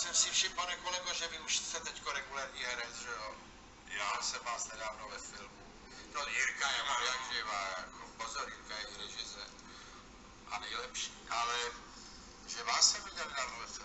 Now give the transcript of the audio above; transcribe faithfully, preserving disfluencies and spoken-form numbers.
jsem si všiml, pane kolego, že vy už jste teďko regulérní herec, že jo? Já jsem vás nedávno ve filmu. No Jirka je má jak živá, jako pozor, Jirka je režisér. A nejlepší, ale že vás jsem viděl nedávno ve filmu.